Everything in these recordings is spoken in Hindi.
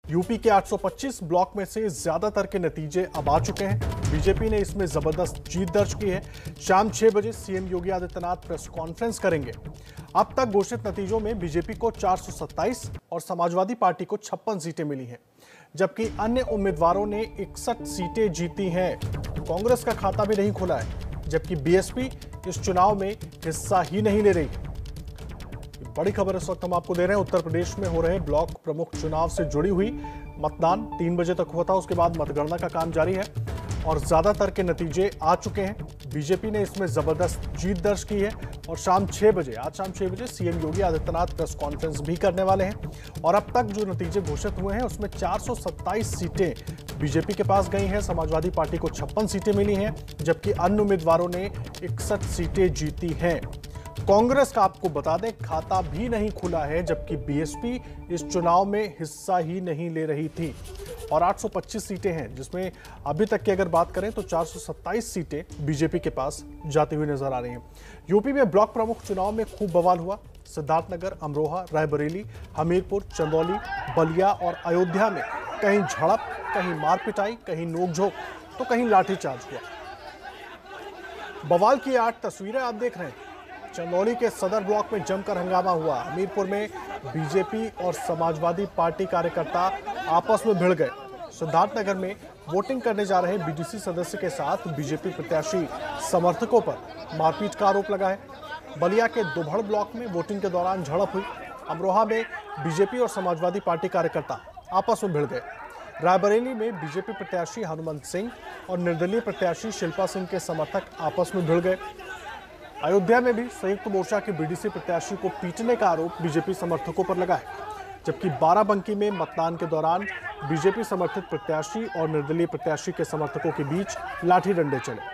यूपी के 825 ब्लॉक में से ज्यादातर के नतीजे अब आ चुके हैं। बीजेपी ने इसमें जबरदस्त जीत दर्ज की है। शाम 6 बजे CM Yogi Adityanath press conference करेंगे। अब तक घोषित नतीजों में बीजेपी को 427 और समाजवादी पार्टी को 56 सीटें मिली हैं, जबकि अन्य उम्मीदवारों ने 61 सीटें जीती हैं। कांग्रेस का खाता भी नहीं खुला है, जबकि बीएसपी इस चुनाव में हिस्सा ही नहीं ले रही है। बड़ी खबर इस वक्त हम आपको दे रहे हैं। उत्तर प्रदेश में हो रहे ब्लॉक प्रमुख चुनाव से जुड़ी हुई मतदान 3 बजे तक हुआ था, उसके बाद मतगणना का काम जारी है और ज्यादातर के नतीजे आ चुके हैं। बीजेपी ने इसमें जबरदस्त जीत दर्ज की है और आज शाम 6 बजे CM Yogi Adityanath press conference भी करने वाले हैं। और अब तक जो नतीजे घोषित हुए हैं उसमें 427 सीटें बीजेपी के पास गई हैं, समाजवादी पार्टी को 56 सीटें मिली हैं, जबकि अन्य उम्मीदवारों ने 61 सीटें जीती हैं। कांग्रेस का आपको बता दें खाता भी नहीं खुला है, जबकि बीएसपी इस चुनाव में हिस्सा ही नहीं ले रही थी और 825 सीटें हैं, जिसमें अभी तक की अगर बात करें तो 427 सीटें बीजेपी के पास जाती हुई नजर आ रही हैं। यूपी में ब्लॉक प्रमुख चुनाव में खूब बवाल हुआ। सिद्धार्थनगर, अमरोहा, रायबरेली, हमीरपुर, चंदौली, बलिया और अयोध्या में कहीं झड़प, कहीं मार पिटाई, कहीं नोकझोंक तो कहीं लाठीचार्ज हुआ। बवाल की 8 तस्वीरें आप देख रहे हैं। चंदौली के सदर ब्लॉक में जमकर हंगामा हुआ। हमीरपुर में बीजेपी और समाजवादी पार्टी कार्यकर्ता आपस में भिड़ गए। सिद्धार्थनगर में वोटिंग करने जा रहे बीडीसी सदस्य के साथ बीजेपी प्रत्याशी समर्थकों पर मारपीट का आरोप लगा है। बलिया के दुभड़ ब्लॉक में वोटिंग के दौरान झड़प हुई। अमरोहा में बीजेपी और समाजवादी पार्टी कार्यकर्ता आपस में भिड़ गए। रायबरेली में बीजेपी प्रत्याशी हनुमंत सिंह और निर्दलीय प्रत्याशी शिल्पा सिंह के समर्थक आपस में भिड़ गए। अयोध्या में भी संयुक्त मोर्चा के बीडीसी प्रत्याशी को पीटने का आरोप बीजेपी समर्थकों पर लगा है, जबकि बाराबंकी में मतदान के दौरान बीजेपी समर्थित प्रत्याशी और निर्दलीय प्रत्याशी के समर्थकों के बीच लाठी डंडे चले।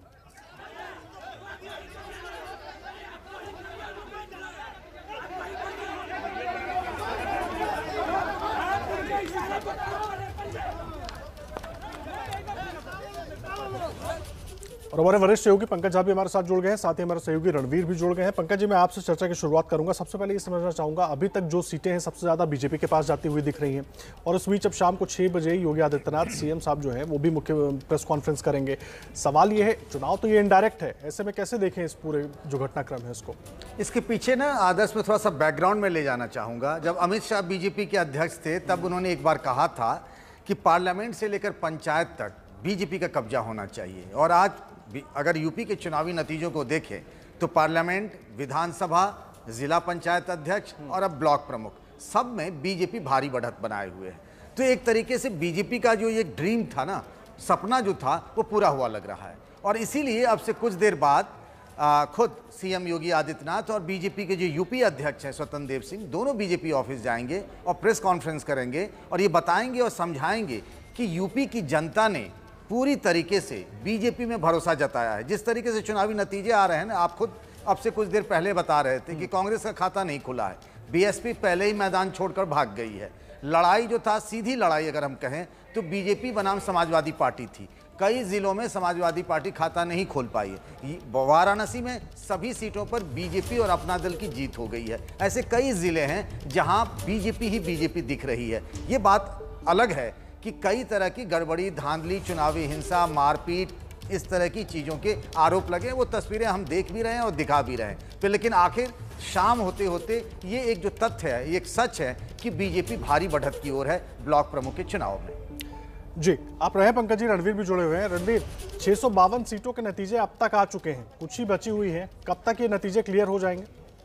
और हमारे वरिष्ठ सहयोगी पंकज झा भी हमारे साथ जुड़ गए हैं, साथ ही हमारे सहयोगी रणवीर भी जुड़ गए हैं। पंकज जी, मैं आपसे चर्चा की शुरुआत करूंगा। सबसे पहले ये समझना चाहूंगा, अभी तक जो सीटें हैं सबसे ज्यादा बीजेपी के पास जाती हुई दिख रही हैं और इस बीच अब शाम को 6 बजे योगी आदित्यनाथ सीएम साहब जो है वो भी मुख्य प्रेस कॉन्फ्रेंस करेंगे। सवाल ये है, चुनाव तो ये इनडायरेक्ट है, ऐसे में कैसे देखें इस पूरे जो घटनाक्रम है इसको? इसके पीछे ना आदर्श में थोड़ा सा बैकग्राउंड में ले जाना चाहूंगा। जब अमित शाह बीजेपी के अध्यक्ष थे तब उन्होंने एक बार कहा था कि पार्लियामेंट से लेकर पंचायत तक बीजेपी का कब्जा होना चाहिए। और आज अगर यूपी के चुनावी नतीजों को देखें तो पार्लियामेंट, विधानसभा, जिला पंचायत अध्यक्ष और अब ब्लॉक प्रमुख, सब में बीजेपी भारी बढ़त बनाए हुए है। तो एक तरीके से बीजेपी का जो ये ड्रीम था ना, सपना जो था, वो पूरा हुआ लग रहा है। और इसीलिए अब से कुछ देर बाद खुद सीएम योगी आदित्यनाथ और बीजेपी के जो यूपी अध्यक्ष हैं स्वतंत्र देव सिंह, दोनों बीजेपी ऑफिस जाएंगे और प्रेस कॉन्फ्रेंस करेंगे और ये बताएंगे और समझाएंगे कि यूपी की जनता ने पूरी तरीके से बीजेपी में भरोसा जताया है। जिस तरीके से चुनावी नतीजे आ रहे हैं ना, आप खुद अब से कुछ देर पहले बता रहे थे कि कांग्रेस का खाता नहीं खुला है, बीएसपी पहले ही मैदान छोड़कर भाग गई है। लड़ाई जो था, सीधी लड़ाई अगर हम कहें तो बीजेपी बनाम समाजवादी पार्टी थी। कई जिलों में समाजवादी पार्टी खाता नहीं खोल पाई है। वाराणसी में सभी सीटों पर बीजेपी और अपना दल की जीत हो गई है। ऐसे कई जिले हैं जहां बीजेपी ही बीजेपी दिख रही है। ये बात अलग है कि कई तरह की गड़बड़ी, धांधली, चुनावी हिंसा, मारपीट, इस तरह की चीज़ों के आरोप लगे। वो तस्वीरें हम देख भी रहे हैं और दिखा भी रहे हैं। फिर लेकिन आखिर शाम होते होते ये एक जो तथ्य है, ये एक सच है कि बीजेपी भारी बढ़त की ओर है ब्लॉक प्रमुख के चुनाव में। जी, आप रहे पंकज जी, रणवीर भी जुड़े हुए हैं। रणवीर, 652 सीटों के नतीजे अब तक आ चुके हैं, कुछ ही बची हुई है, कब तक ये नतीजे क्लियर हो जाएंगे?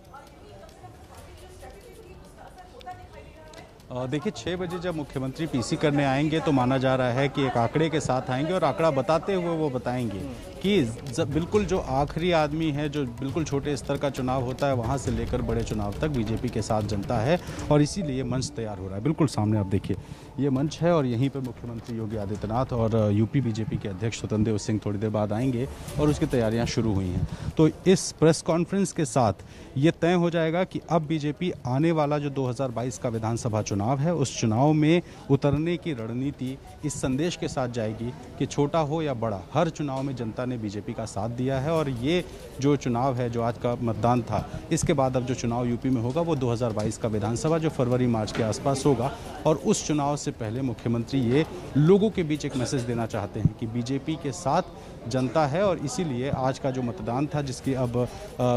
देखिए, 6 बजे जब मुख्यमंत्री पीसी करने आएंगे तो माना जा रहा है कि एक आंकड़े के साथ आएंगे और आंकड़ा बताते हुए वो बताएंगे कि बिल्कुल जो आखिरी आदमी है, जो बिल्कुल छोटे स्तर का चुनाव होता है, वहाँ से लेकर बड़े चुनाव तक बीजेपी के साथ जनता है और इसीलिए मंच तैयार हो रहा है। बिल्कुल सामने आप देखिए, ये मंच है और यहीं पर मुख्यमंत्री योगी आदित्यनाथ और यूपी बीजेपी के अध्यक्ष स्वतंत्र देव सिंह थोड़ी देर बाद आएंगे और उसकी तैयारियाँ शुरू हुई हैं। तो इस प्रेस कॉन्फ्रेंस के साथ ये तय हो जाएगा कि अब बीजेपी आने वाला जो 2022 का विधानसभा चुनाव चुनाव है उस चुनाव में उतरने की रणनीति इस संदेश के साथ जाएगी कि छोटा हो या बड़ा, हर चुनाव में जनता ने बीजेपी का साथ दिया है। और ये जो चुनाव है, जो आज का मतदान था, इसके बाद अब जो चुनाव यूपी में होगा वो 2022 का विधानसभा जो फरवरी मार्च के आसपास होगा। और उस चुनाव से पहले मुख्यमंत्री ये लोगों के बीच एक मैसेज देना चाहते हैं कि बीजेपी के साथ जनता है। और इसीलिए आज का जो मतदान था, जिसकी अब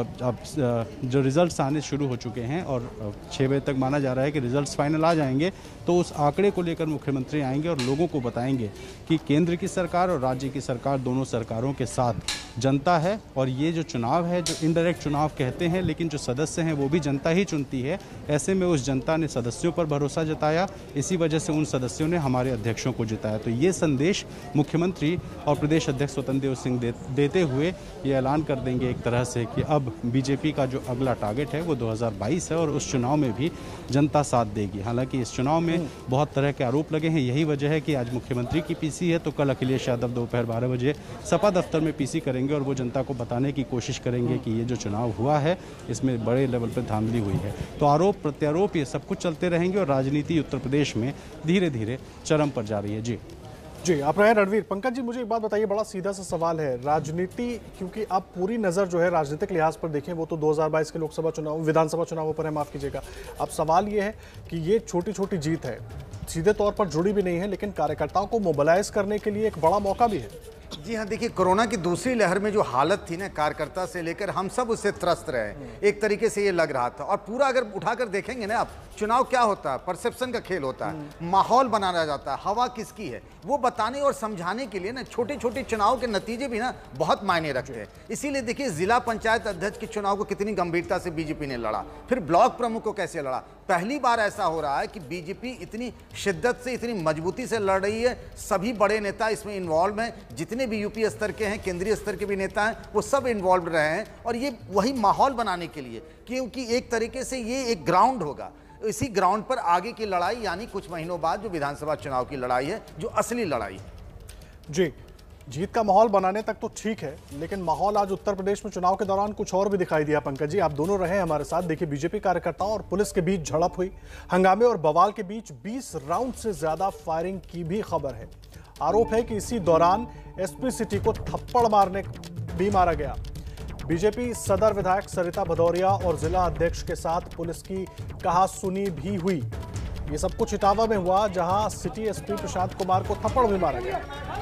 जो रिजल्ट्स आने शुरू हो चुके हैं और 6 बजे तक माना जा रहा है कि रिजल्ट्स फाइनल आ जाएंगे, तो उस आंकड़े को लेकर मुख्यमंत्री आएंगे और लोगों को बताएंगे कि केंद्र की सरकार और राज्य की सरकार, दोनों सरकारों के साथ जनता है। और ये जो चुनाव है, जो इनडायरेक्ट चुनाव कहते हैं, लेकिन जो सदस्य हैं वो भी जनता ही चुनती है। ऐसे में उस जनता ने सदस्यों पर भरोसा जताया, इसी वजह से उन सदस्यों ने हमारे अध्यक्षों को जिताया। तो ये संदेश मुख्यमंत्री और प्रदेश अध्यक्ष स्वतंत्र देव सिंह देते हुए ये ऐलान कर देंगे एक तरह से कि अब बीजेपी का जो अगला टारगेट है वो 2022 है और उस चुनाव में भी जनता साथ देगी। हालांकि इस चुनाव में बहुत तरह के आरोप लगे हैं। यही वजह है कि आज मुख्यमंत्री की पीसी है, तो कल अखिलेश यादव दोपहर 12 बजे सपा दफ्तर में पीसी करेंगे और वो जनता को बताने की कोशिश करेंगे कि ये जो चुनाव हुआ है इसमें बड़े लेवल पर धांधली हुई है। तो आरोप प्रत्यारोप ये सब कुछ चलते रहेंगे और राजनीति उत्तर प्रदेश में धीरे धीरे चरम पर जा रही है। जी, आप रहे रणवीर। पंकज जी, मुझे एक बात बताइए, बड़ा सीधा सा सवाल है। राजनीति, क्योंकि आप पूरी नज़र जो है राजनीतिक लिहाज पर देखें, वो तो 2022 के लोकसभा चुनाव, विधानसभा चुनावों पर है, माफ़ कीजिएगा। अब सवाल ये है कि ये छोटी छोटी जीत है, सीधे तौर पर जुड़ी भी नहीं है, लेकिन कार्यकर्ताओं को मोबिलाइज करने के लिए एक बड़ा मौका भी है। जी हाँ, देखिए, कोरोना की दूसरी लहर में जो हालत थी ना कार्यकर्ता से लेकर, हम सब उससे त्रस्त रहे। एक तरीके से ये लग रहा था। और पूरा अगर उठाकर देखेंगे ना आप, चुनाव क्या होता है, परसेप्शन का खेल होता है, माहौल बनाया जाता है, हवा किसकी है वो बताने और समझाने के लिए ना छोटे छोटे चुनाव के नतीजे भी ना बहुत मायने रखते हैं। इसीलिए देखिए, जिला पंचायत अध्यक्ष के चुनाव को कितनी गंभीरता से बीजेपी ने लड़ा, फिर ब्लॉक प्रमुख को कैसे लड़ा। पहली बार ऐसा हो रहा है कि बीजेपी इतनी शिद्दत से, इतनी मजबूती से लड़ रही है। सभी बड़े नेता इसमें इन्वॉल्व हैं, जितने भी यूपी स्तर के हैं, केंद्रीय स्तर के भी नेता हैं, वो सब इन्वॉल्व रहे हैं। और ये वही माहौल बनाने के लिए, क्योंकि एक तरीके से ये एक ग्राउंड होगा, इसी ग्राउंड पर आगे की लड़ाई, यानी कुछ महीनों बाद जो विधानसभा चुनाव की लड़ाई है, जो असली लड़ाई है। जी, जीत का माहौल बनाने तक तो ठीक है, लेकिन माहौल आज उत्तर प्रदेश में चुनाव के दौरान कुछ और भी दिखाई दिया। पंकज जी, आप दोनों रहे हमारे साथ। देखिए, बीजेपी कार्यकर्ताओं और पुलिस के बीच झड़प हुई, हंगामे और बवाल के बीच 20 राउंड से ज्यादा फायरिंग की भी खबर है। आरोप है कि इसी दौरान एसपी सिटी को थप्पड़ मारने भी मारा गया। बीजेपी सदर विधायक सरिता भदौरिया और जिला अध्यक्ष के साथ पुलिस की कहासुनी भी हुई। ये सब कुछ इटावा में हुआ, जहां सिटी एसपी प्रशांत कुमार को थप्पड़ भी मारा गया।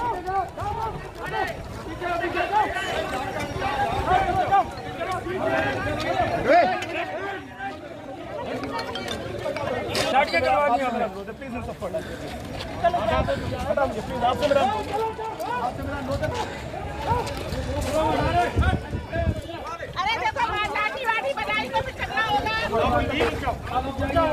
अरे देखो, लाठी वाठी बनाई तो फिर झगड़ा होगा।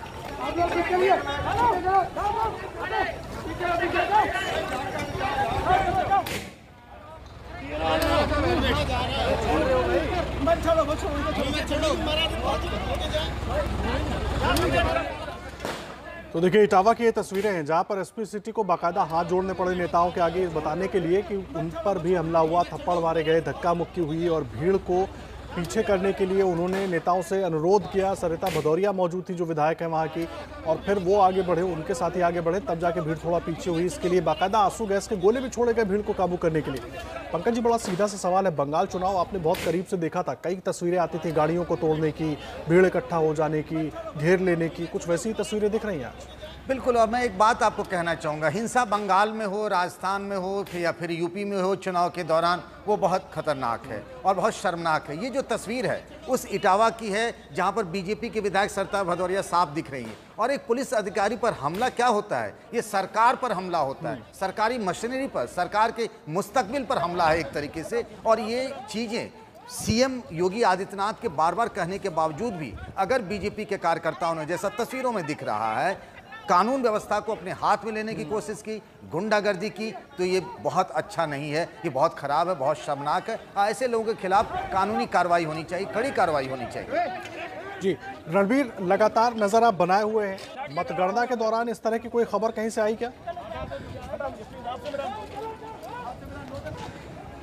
तो देखिए, इटावा की ये तस्वीरें हैं, जहां पर एसपी सिटी को बाकायदा हाथ जोड़ने पड़े नेताओं के आगे, बताने के लिए कि उन पर भी हमला हुआ, थप्पड़ मारे गए, धक्का मुक्की हुई और भीड़ को पीछे करने के लिए उन्होंने नेताओं से अनुरोध किया। सरिता भदौरिया मौजूद थी, जो विधायक है वहां की, और फिर वो आगे बढ़े, उनके साथ ही आगे बढ़े, तब जाके भीड़ थोड़ा पीछे हुई। इसके लिए बाकायदा आंसू गैस के गोले भी छोड़े गए भीड़ को काबू करने के लिए। पंकज जी, बड़ा सीधा सा सवाल है, बंगाल चुनाव आपने बहुत करीब से देखा था, कई तस्वीरें आती थी गाड़ियों को तोड़ने की, भीड़ इकट्ठा हो जाने की, घेर लेने की, कुछ वैसी ही तस्वीरें दिख रही हैं आज। बिल्कुल। और मैं एक बात आपको कहना चाहूँगा, हिंसा बंगाल में हो, राजस्थान में हो या फिर यूपी में हो, चुनाव के दौरान वो बहुत खतरनाक है और बहुत शर्मनाक है। ये जो तस्वीर है उस इटावा की है, जहाँ पर बीजेपी के विधायक सरिता भदौरिया साफ दिख रही है। और एक पुलिस अधिकारी पर हमला क्या होता है, ये सरकार पर हमला होता है, सरकारी मशीनरी पर, सरकार के मुस्तकबिल पर हमला है एक तरीके से। और ये चीज़ें सीएम योगी आदित्यनाथ के बार बार कहने के बावजूद भी अगर बीजेपी के कार्यकर्ताओं ने, जैसा तस्वीरों में दिख रहा है, कानून व्यवस्था को अपने हाथ में लेने की कोशिश की, गुंडागर्दी की, तो ये बहुत अच्छा नहीं है, ये बहुत खराब है, बहुत शर्मनाक है। ऐसे लोगों के खिलाफ कानूनी कार्रवाई होनी चाहिए, कड़ी कार्रवाई होनी चाहिए। जी, रणबीर, लगातार नजर आप बनाए हुए हैं, मतगणना के दौरान इस तरह की कोई खबर कहीं से आई क्या?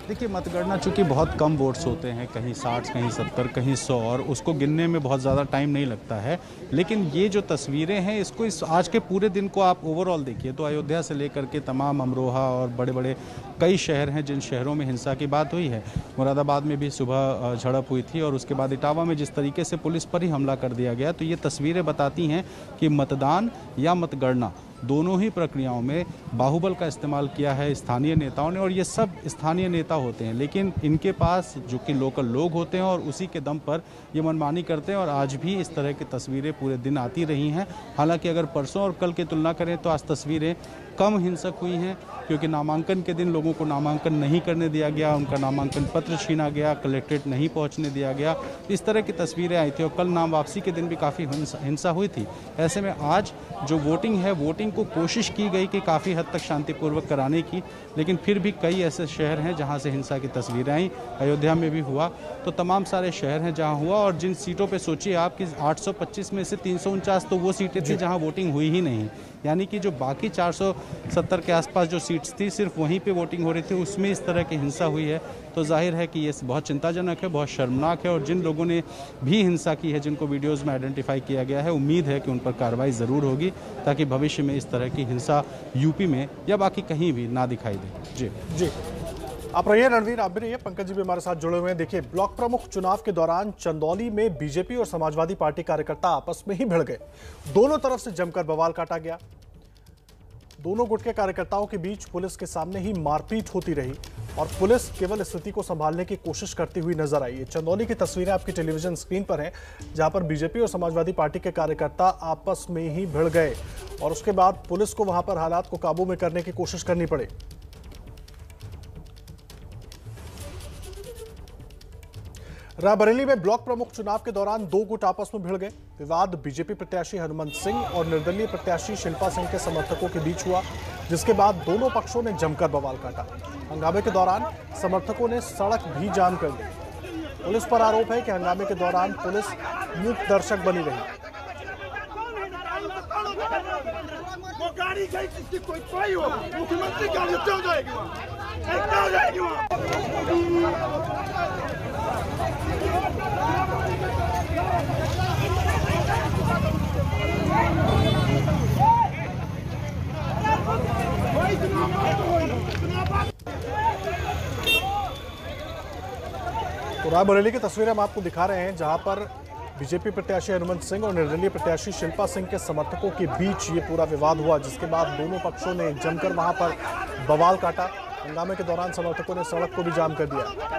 देखिए, मतगणना चूँकि बहुत कम वोट्स होते हैं, कहीं 60, कहीं 70, कहीं 100, और उसको गिनने में बहुत ज़्यादा टाइम नहीं लगता है। लेकिन ये जो तस्वीरें हैं, इसको आज के पूरे दिन को आप ओवरऑल देखिए तो अयोध्या से लेकर के तमाम अमरोहा और बड़े बड़े कई शहर हैं जिन शहरों में हिंसा की बात हुई है। मुरादाबाद में भी सुबह झड़प हुई थी और उसके बाद इटावा में जिस तरीके से पुलिस पर ही हमला कर दिया गया, तो ये तस्वीरें बताती हैं कि मतदान या मतगणना दोनों ही प्रक्रियाओं में बाहुबल का इस्तेमाल किया है स्थानीय नेताओं ने, और ये सब स्थानीय नेता होते हैं, लेकिन इनके पास जो कि लोकल लोग होते हैं और उसी के दम पर ये मनमानी करते हैं। और आज भी इस तरह की तस्वीरें पूरे दिन आती रही हैं। हालांकि अगर परसों और कल की तुलना करें तो आज तस्वीरें कम हिंसक हुई हैं, क्योंकि नामांकन के दिन लोगों को नामांकन नहीं करने दिया गया, उनका नामांकन पत्र छीना गया, कलेक्ट्रेट नहीं पहुंचने दिया गया, इस तरह की तस्वीरें आई थी। और कल नाम वापसी के दिन भी काफ़ी हिंसा हुई थी। ऐसे में आज जो वोटिंग है, वोटिंग को कोशिश की गई कि काफ़ी हद तक शांतिपूर्वक कराने की, लेकिन फिर भी कई ऐसे शहर हैं जहाँ से हिंसा की तस्वीरें आई। अयोध्या में भी हुआ, तो तमाम सारे शहर हैं जहाँ हुआ। और जिन सीटों पर सोचिए आप कि 825 में से 349 तो वो सीटें थी जहाँ वोटिंग हुई ही नहीं, यानी कि जो बाकी 470 के आसपास जो सीट्स थी सिर्फ वहीं पे वोटिंग हो रही थी, उसमें इस तरह की हिंसा हुई है। तो जाहिर है कि ये बहुत चिंताजनक है, बहुत शर्मनाक है। और जिन लोगों ने भी हिंसा की है, जिनको वीडियोज़ में आइडेंटिफाई किया गया है, उम्मीद है कि उन पर कार्रवाई ज़रूर होगी, ताकि भविष्य में इस तरह की हिंसा यूपी में या बाकी कहीं भी ना दिखाई दे। जी आप रहिए रणवीर, आप भी रहिए, पंकज जी भी हमारे साथ जुड़े हुए हैं। देखिए, ब्लॉक प्रमुख चुनाव के दौरान चंदौली में बीजेपी और समाजवादी पार्टी कार्यकर्ता आपस में ही भिड़ गए। दोनों तरफ से जमकर बवाल काटा गया। दोनों गुट के कार्यकर्ताओं के बीच पुलिस के सामने ही मारपीट होती रही और पुलिस केवल स्थिति को संभालने की कोशिश करती हुई नजर आई। चंदौली की तस्वीरें आपकी टेलीविजन स्क्रीन पर हैं, जहां पर बीजेपी और समाजवादी पार्टी के कार्यकर्ता आपस में ही भिड़ गए और उसके बाद पुलिस को वहां पर हालात को काबू में करने की कोशिश करनी पड़ी। रायबरेली में ब्लॉक प्रमुख चुनाव के दौरान दो गुट आपस में भिड़ गए। विवाद बीजेपी प्रत्याशी हनुमंत सिंह और निर्दलीय प्रत्याशी शिल्पा सिंह के समर्थकों के बीच हुआ, जिसके बाद दोनों पक्षों ने जमकर बवाल काटा। हंगामे के दौरान समर्थकों ने सड़क भी जाम कर दी। पुलिस पर आरोप है कि हंगामे के दौरान पुलिस मूक दर्शक बनी रही। तो रायबरेली की तस्वीरें हम आपको दिखा रहे हैं, जहां पर बीजेपी प्रत्याशी हनुमंत सिंह और निर्दलीय प्रत्याशी शिल्पा सिंह के समर्थकों के बीच ये पूरा विवाद हुआ, जिसके बाद दोनों पक्षों ने जमकर वहां पर बवाल काटा। हंगामे के दौरान समर्थकों ने सड़क को भी जाम कर दिया।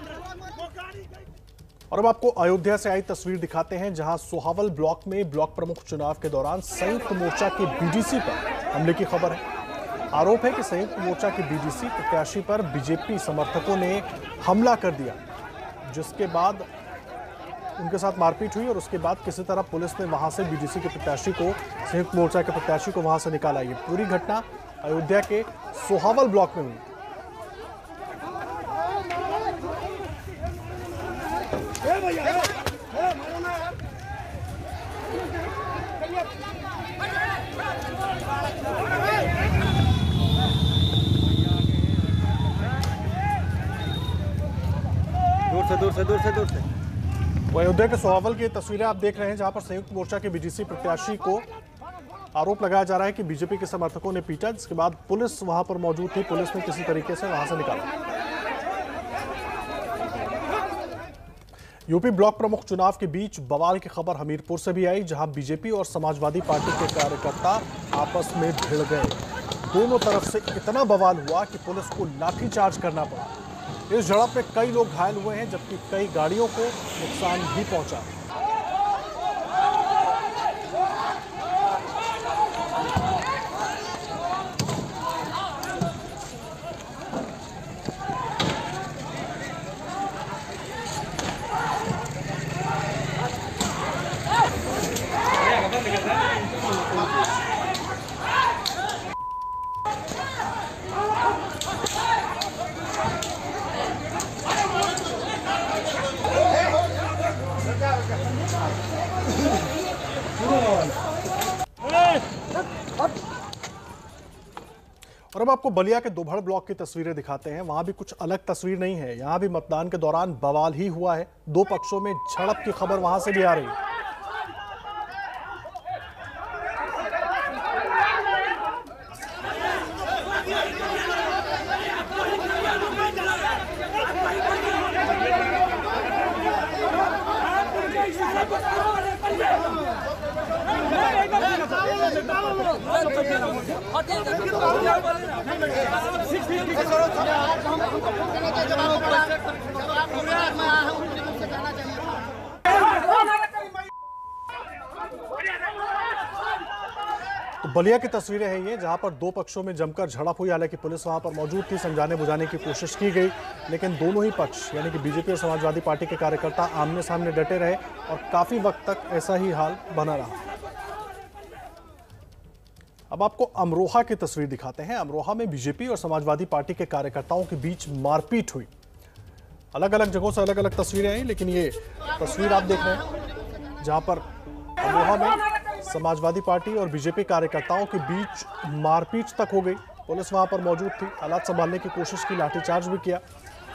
और अब आपको अयोध्या से आई तस्वीर दिखाते हैं, जहां सोहावल ब्लॉक में ब्लॉक प्रमुख चुनाव के दौरान संयुक्त मोर्चा के बीडीसी पर हमले की खबर है। आरोप है कि संयुक्त मोर्चा के बीडीसी प्रत्याशी पर बीजेपी समर्थकों ने हमला कर दिया, जिसके बाद उनके साथ मारपीट हुई और उसके बाद किसी तरह पुलिस ने वहां से बीडीसी के प्रत्याशी को, संयुक्त मोर्चा के प्रत्याशी को वहां से निकाला। ये पूरी घटना अयोध्या के सोहावल ब्लॉक में हुई। दूर से वो अयोध्या के सोहावल की तस्वीरें आप देख रहे हैं, जहां पर संयुक्त मोर्चा के बीडीसी प्रत्याशी को आरोप लगाया जा रहा है कि बीजेपी के समर्थकों ने पीटा, जिसके बाद पुलिस वहां पर मौजूद थी। पुलिस ने किसी तरीके से वहां से निकाला। यूपी ब्लॉक प्रमुख चुनाव के बीच बवाल की खबर हमीरपुर से भी आई, जहां बीजेपी और समाजवादी पार्टी के कार्यकर्ता आपस में भिड़ गए। दोनों तरफ से इतना बवाल हुआ कि पुलिस को लाठीचार्ज करना पड़ा। इस झड़प में कई लोग घायल हुए हैं, जबकि कई गाड़ियों को नुकसान भी पहुंचा। और अब आपको बलिया के दोभड़ ब्लॉक की तस्वीरें दिखाते हैं। वहां भी कुछ अलग तस्वीर नहीं है, यहां भी मतदान के दौरान बवाल ही हुआ है। दो पक्षों में झड़प की खबर वहां से भी आ रही है। तो बलिया की तस्वीरें हैं ये, जहां पर दो पक्षों में जमकर झड़प हुई। हालांकि पुलिस वहां पर मौजूद थी, समझाने बुझाने की कोशिश की गई, लेकिन दोनों ही पक्ष यानी कि बीजेपी और समाजवादी पार्टी के कार्यकर्ता आमने सामने डटे रहे और काफी वक्त तक ऐसा ही हाल बना रहा। अब आपको अमरोहा की तस्वीर दिखाते हैं। अमरोहा में बीजेपी और समाजवादी पार्टी के कार्यकर्ताओं के बीच मारपीट हुई। अलग अलग जगहों से अलग अलग तस्वीरें आई, लेकिन ये तस्वीर आप देख रहे हैं जहां पर अमरोहा में समाजवादी पार्टी और बीजेपी कार्यकर्ताओं के बीच मारपीट तक हो गई। पुलिस वहां पर मौजूद थी, हालात संभालने की कोशिश की, लाठीचार्ज भी किया।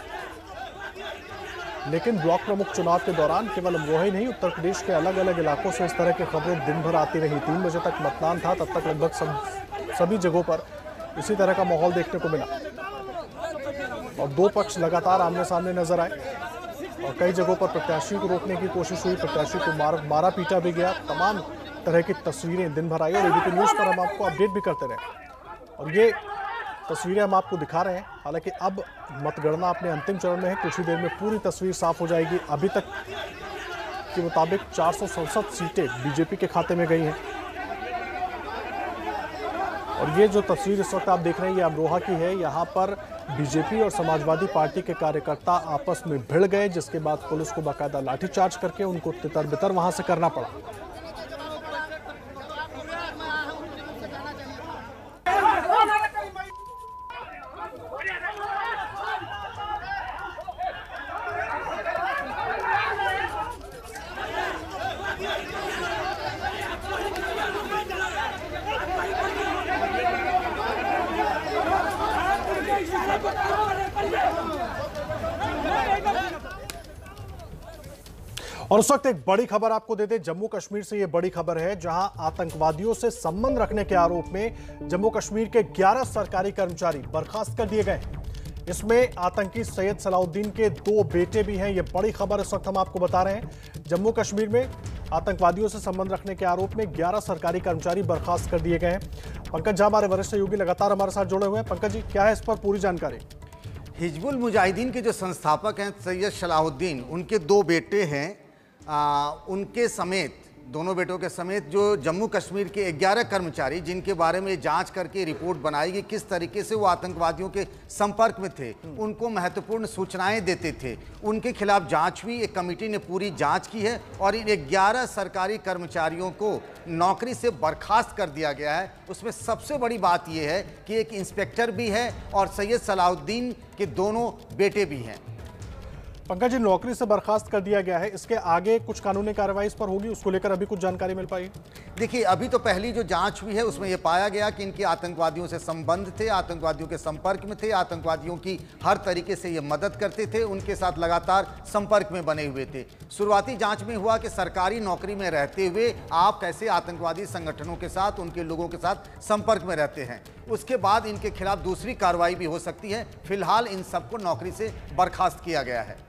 लेकिन ब्लॉक प्रमुख चुनाव के दौरान केवल अमरोहा ही नहीं, उत्तर प्रदेश के अलग अलग इलाकों से इस तरह की खबरें दिन भर आती रही। 3 बजे तक मतदान था, तब तक लगभग सभी जगहों पर इसी तरह का माहौल देखने को मिला और दो पक्ष लगातार आमने सामने नजर आए और कई जगहों पर प्रत्याशियों को रोकने की कोशिश हुई, प्रत्याशियों को मारा पीटा भी गया। तमाम तरह की तस्वीरें दिन भर आई और एबीपी न्यूज पर हम आपको अपडेट भी करते रहे और ये तस्वीरें हम आपको दिखा रहे हैं। हालांकि अब मतगणना अपने अंतिम चरण में है, कुछ ही देर में पूरी तस्वीर साफ हो जाएगी। अभी तक के मुताबिक 467 सीटें बीजेपी के खाते में गई हैं और ये जो तस्वीर इस वक्त आप देख रहे हैं ये अमरोहा की है। यहाँ पर बीजेपी और समाजवादी पार्टी के कार्यकर्ता आपस में भिड़ गए, जिसके बाद पुलिस को बाकायदा लाठीचार्ज करके उनको तितर बितर वहां से करना पड़ा। और उस वक्त एक बड़ी खबर आपको दे दें, जम्मू कश्मीर से ये बड़ी खबर है, जहां आतंकवादियों से संबंध रखने के आरोप में जम्मू कश्मीर के 11 सरकारी कर्मचारी बर्खास्त कर दिए गए। इसमें आतंकी सैयद सलाउद्दीन के 2 बेटे भी हैं। ये बड़ी खबर इस वक्त हम आपको बता रहे हैं। जम्मू कश्मीर में आतंकवादियों से संबंध रखने के आरोप में 11 सरकारी कर्मचारी बर्खास्त कर दिए गए हैं। पंकज झा हमारे वरिष्ठ सहयोगी लगातार हमारे साथ जुड़े हुए हैं। पंकज जी, क्या है इस पर पूरी जानकारी? हिजबुल मुजाहिदीन के जो संस्थापक हैं सैयद सलाहुद्दीन, उनके 2 बेटे हैं, उनके समेत, दोनों बेटों के समेत जो जम्मू कश्मीर के 11 कर्मचारी जिनके बारे में जांच करके रिपोर्ट बनाएगी किस तरीके से वो आतंकवादियों के संपर्क में थे, उनको महत्वपूर्ण सूचनाएं देते थे, उनके खिलाफ जांच हुई। एक कमेटी ने पूरी जांच की है और इन 11 सरकारी कर्मचारियों को नौकरी से बर्खास्त कर दिया गया है। उसमें सबसे बड़ी बात यह है कि एक इंस्पेक्टर भी है और सैयद सलाहुद्दीन के दोनों बेटे भी हैं। पंकज जी, नौकरी से बर्खास्त कर दिया गया है, इसके आगे कुछ कानूनी कार्रवाई इस पर होगी, उसको लेकर अभी कुछ जानकारी मिल पाई? देखिए, अभी तो पहली जो जांच हुई है उसमें यह पाया गया कि इनके आतंकवादियों से संबंध थे, आतंकवादियों के संपर्क में थे, आतंकवादियों की हर तरीके से ये मदद करते थे, उनके साथ लगातार संपर्क में बने हुए थे। शुरुआती जांच में हुआ कि सरकारी नौकरी में रहते हुए आप कैसे आतंकवादी संगठनों के साथ, उनके लोगों के साथ संपर्क में रहते हैं। उसके बाद इनके खिलाफ दूसरी कार्रवाई भी हो सकती है। फिलहाल इन सबको नौकरी से बर्खास्त किया गया है।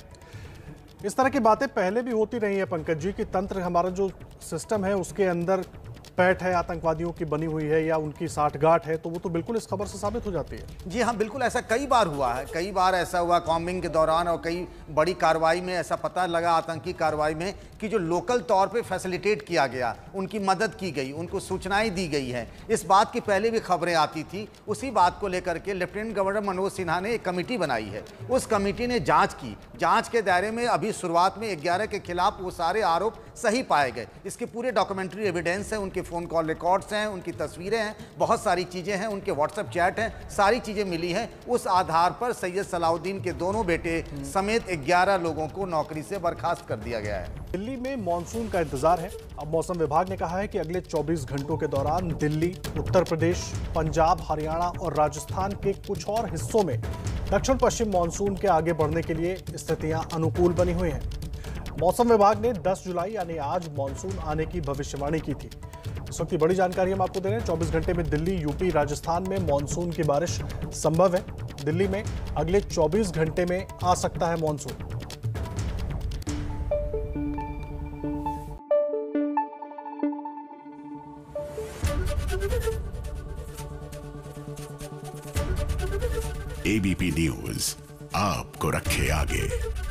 इस तरह की बातें पहले भी होती रही है पंकज जी, कि तंत्र, हमारा जो सिस्टम है उसके अंदर पैठ है, आतंकवादियों की बनी हुई है या उनकी साठगांठ है, तो वो तो बिल्कुल इस खबर से साबित हो जाती है। जी हाँ, बिल्कुल ऐसा कई बार हुआ है। कई बार ऐसा हुआ कॉम्बिंग के दौरान और कई बड़ी कार्रवाई में ऐसा पता लगा, आतंकी कार्रवाई में, कि जो लोकल तौर पे फैसिलिटेट किया गया, उनकी मदद की गई, उनको सूचनाएं दी गई हैं। इस बात की पहले भी खबरें आती थी। उसी बात को लेकर के लेफ्टिनेंट गवर्नर मनोज सिन्हा ने एक कमेटी बनाई है। उस कमेटी ने जाँच की। जाँच के दायरे में अभी शुरुआत में 11 के खिलाफ वो सारे आरोप सही पाए गए। इसके पूरे डॉक्यूमेंट्री एविडेंस है, उनके उनके फ़ोन कॉल रिकॉर्ड्स हैं, उनकी तस्वीरें हैं, बहुत सारी चीज़ें हैं, उनके व्हाट्सएप चैट हैं, सारी चीज़ें मिली हैं। उस आधार पर सैयद सलाउद्दीन के दोनों बेटे समेत 11 लोगों को नौकरी से बर्खास्त कर दिया गया है। दिल्ली में मानसून का इंतजार है। अब मौसम विभाग ने कहा है कि अगले 24 घंटों के दौरान दिल्ली, उत्तर प्रदेश, पंजाब, हरियाणा और राजस्थान के कुछ और हिस्सों में दक्षिण पश्चिम मानसून के आगे बढ़ने के लिए स्थितियां अनुकूल बनी हुई हैं। मौसम विभाग ने 10 जुलाई यानी आज मानसून आने की भविष्यवाणी की थी। इस वक्त की बड़ी जानकारी हम आपको दे रहे हैं। 24 घंटे में दिल्ली, यूपी, राजस्थान में मानसून की बारिश संभव है। दिल्ली में अगले 24 घंटे में आ सकता है मानसून। एबीपी न्यूज आपको रखे आगे।